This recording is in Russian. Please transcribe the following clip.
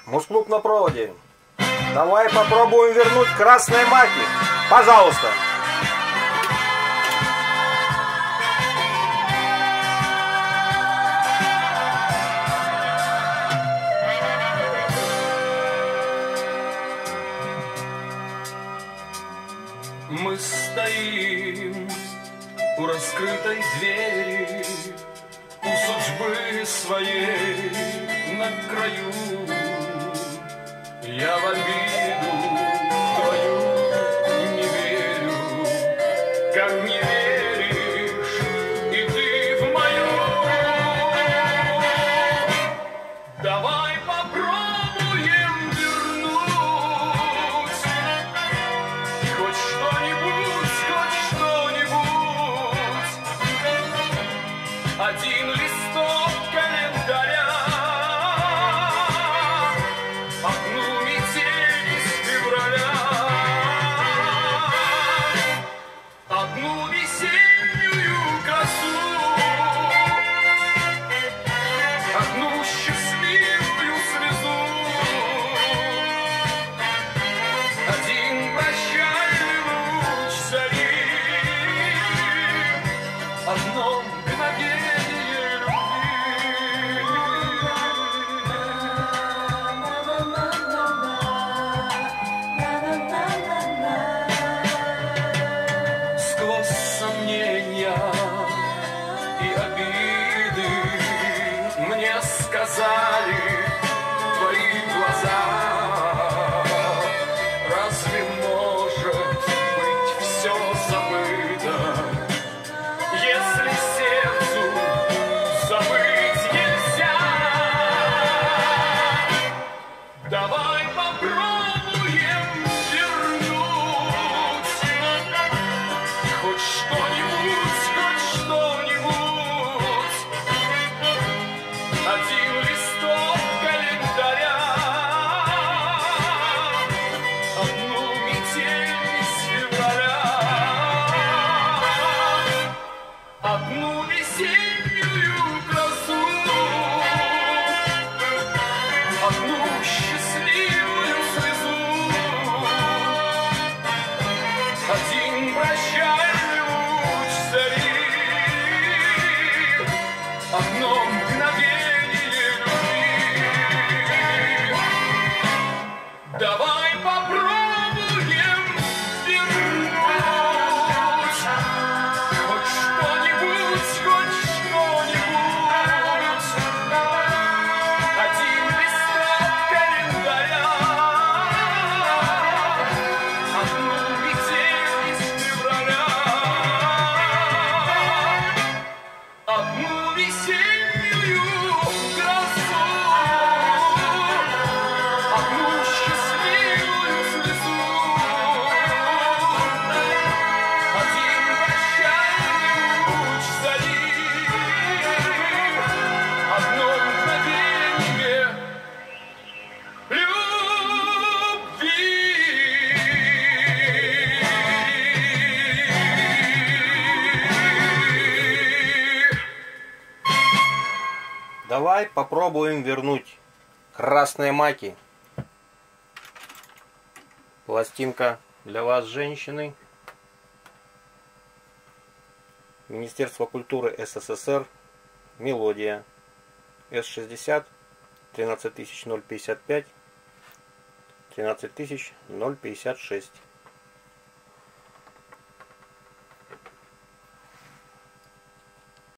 Музклуб на проводе. Давай попробуем вернуть красные маки. Пожалуйста. Мы стоим у раскрытой двери, у судьбы своей на краю. Я в обиду твою не верю, как не веришь и ты в мою. Давай попробуем вернуть хоть что-нибудь, один листок календаря, одну метель из февраля, одну весеннюю красу, одну счастливую слезу, один прощальный луч зари, одно мгновение. Сомнения и обиды мне сказали твои глаза. Разве может быть все забыто, если сердцу забыть нельзя? Давай попробуем вернуть хоть что-нибудь, один листок календаря, одну метель из февраля, одну весеннюю красу, одну счастливую слезу, один прощальный луч зари, одно мгновение любви. Давай попробуем вернуть хоть что-нибудь, один листок календаря, одну метель из февраля, одну весеннюю красу, одну счастливую слезу, один прощальный луч зари, одно мгновение любви. Давай попробуем вернуть красные маки. Пластинка для вас, женщины. Министерство культуры СССР. Мелодия. С60 13055 13056.